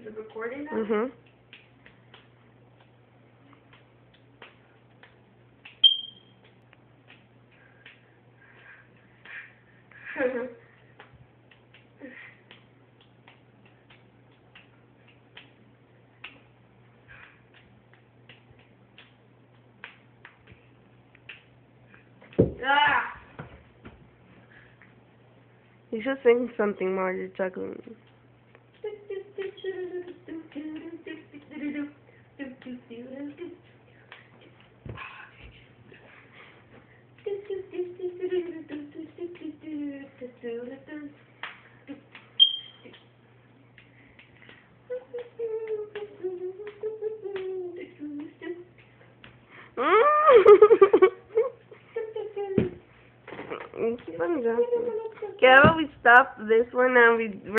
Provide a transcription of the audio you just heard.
Is it recording now? Mhm. Ah! You should sing something while you're juggling. Keep on jumping. Okay, how about we stop this one and we